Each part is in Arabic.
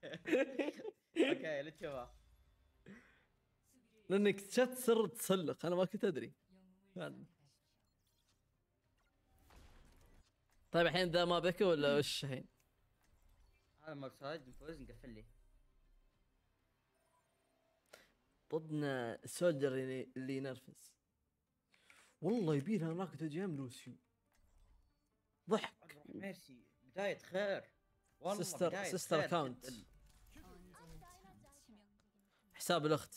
اوكي اللي تشوفه. لانك اكتشفت سر التسلق، انا ما كنت ادري يعني. طيب الحين ذا ما بكى ولا وش الحين؟ هذا مرصاد نفوز نقفل لي. ضدنا سولجر اللي ينرفز. والله يبينا هناك تجيم لوسيو. ضحك. ميرسي بداية خير. والله سيستر بداية سيستر خير اكاونت. جداً. حساب الاخت.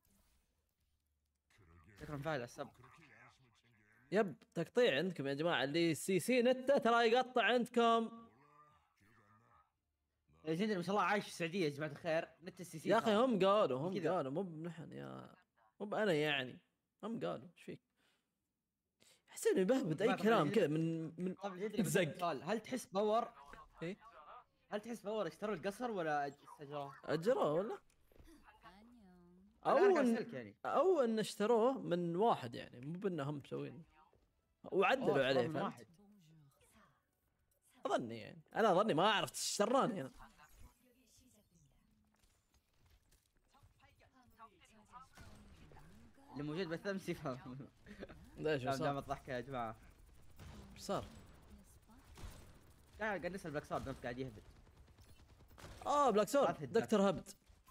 شكرا فاعل السب. يب تقطيع عندكم يا جماعه، اللي سي سي نت ترى يقطع عندكم. ليجندري ما شاء الله عايش في السعودية يا جماعة الخير. نت السي سي يا اخي هم قالوا كذا. مو بنحن يا مو انا يعني. هم قالوا ايش فيك؟ حسين يبهبد اي كلام كذا من طب ليجندري زق. سؤال، هل تحس باور؟ ايه هل تحس باور اشتروا القصر ولا استجروه؟ اجروه ولا انا قاعد اسالك يعني. او ان اشتروه من واحد يعني، مو بانهم مسوين وعدلوا عليه، من فهمت؟ واحد. اظني يعني، انا اظني ما عرفت ايش شراني انا. اللي موجود بالثمس يفهم. ليش وش دام صار؟ الضحك يا جماعة. وش صار؟ قاعد نسال بلاك صار قاعد يهبط. بلاك سورد دكتور هبد.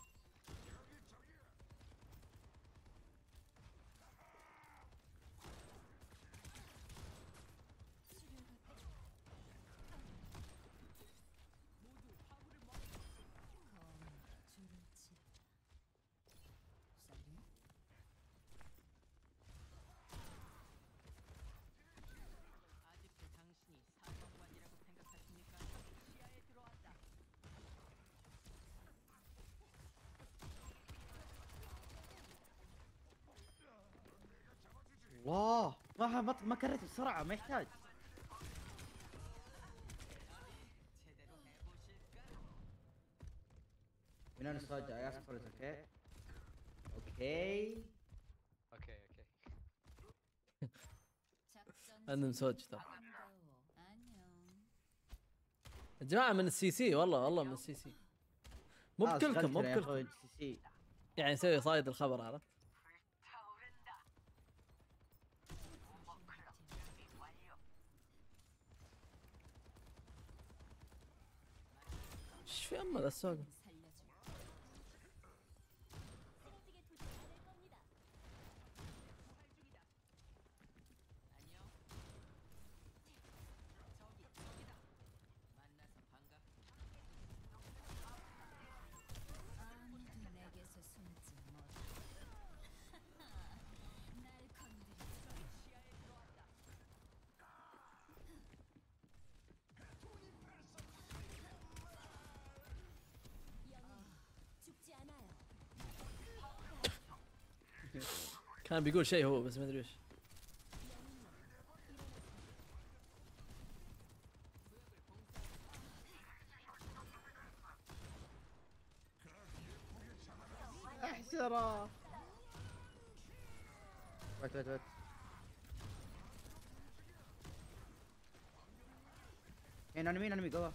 الله ما كررت بسرعة، ما يحتاج. من انا صاج اي اسف اوكي. اوكي اوكي. انا مسوج ترى يا جماعه من السي سي، والله من السي سي. مو بكلكم يعني نسوي صايد الخبر، عرفت؟ ايش في ذا السوق؟ كان بيقول شيء هو بس ما ادري وش. احسره. وات هنا انمي قوة.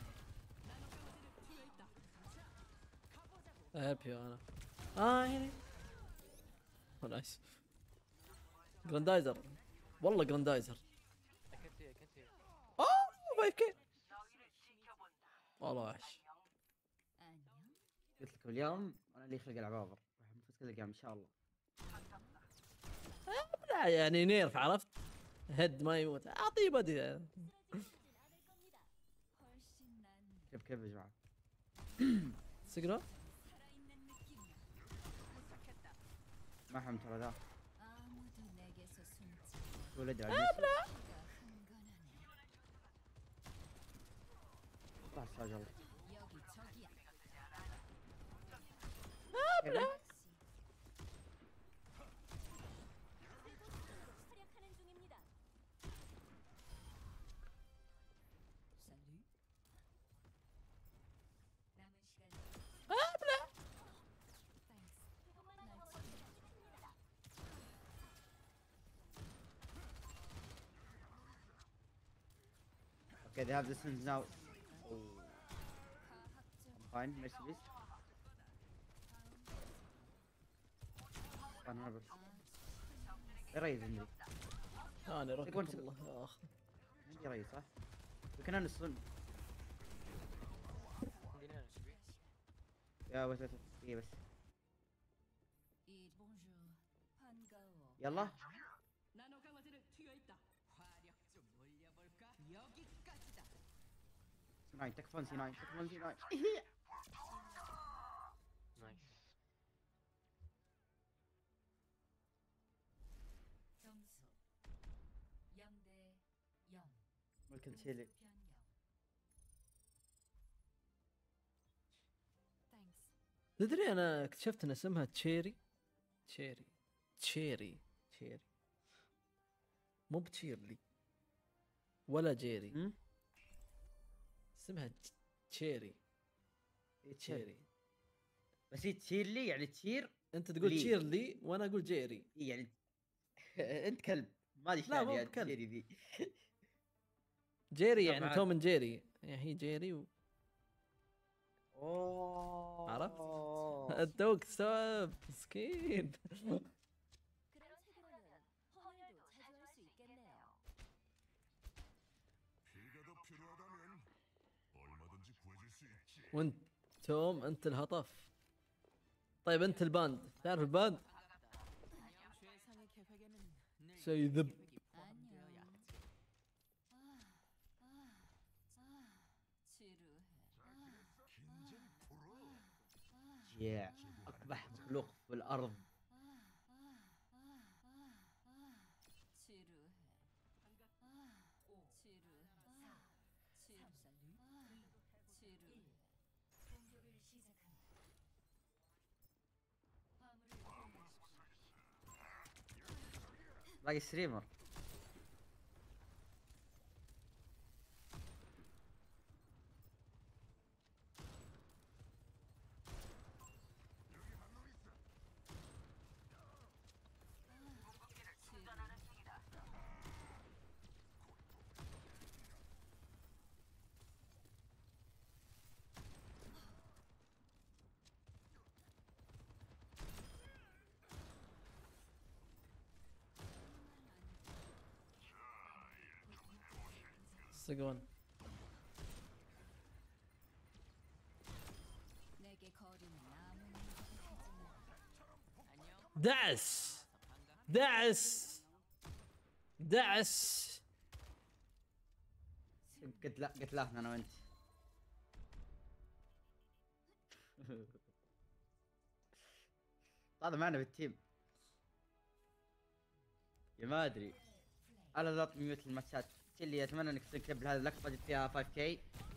هابي انا هنا. نايس جراندايزر، والله جراندايزر. كنت 5K والله وحش. قلت لكم اليوم انا اللي يخلق العبابر راح نفوز كل الجيم ان شاء الله. لا يعني نيرف، عرفت؟ هيد ما يموت، اعطيه بدي. كيف يا جماعة؟ سقرا ما حم ترى ذا ولد لا راح ساجل. Okay, they have the sins now. Oh. فاين ميرسي بليز. انا بس ريز عندي. انا ركبت يقول- الله يا اخي. عندي ريز صح؟ يمكن انا الصن. خلينا نشبي. يا بس ايه بس. 이 bonjour. 반가워. يلا 나노 강화제를 튀어 있다. 화력 좀 올려볼까? 여기까지다. C9 تكفون C9 تكفون C9. نايس. 점수 0대 0. ممكن تشيلي. 변경. Thanks. تدري انا اكتشفت ان اسمها تشيري. تشيري مو بتشيرلي ولا جيري. هم؟ اسمها تشيري. تشيري. بس هي تشير لي يعني تشير. انت تقول لي. تشيرلي وانا اقول جيري. إيه يعني انت كلب ما ادري لا، مو يعني بكلب. تشيري ذي. جيري يعني طبعاً. توم من جيري، يعني هي جيري اوه عرفت؟ التوك تستوعب مسكين. 그럼 최근에는 허물도 자주 할 수 있겠네요. 피가 더 필요하다면 얼마든지 구해줄 수 있지. وانت توم انت الهطف. طيب انت الباند، تعرف الباند؟ 최상의 계획에는 늘 شيء ذب. 계획이 포함되어야 하지. 지루해. 긴장 풀어. يا اقبح مخلوق في الارض. 지루해. 지루해. 공격을 시작합니다. باقي ستريمر. صقون. 내게 거리는 아무리 하지만 دعس. قلت لا انا وانت. هذا معنا بالتيم. يا ما ادري. انا لا ميوت الماتشات اللي اتمنى انك تسوي كليب لهذه اللقطه جبت فيها 5K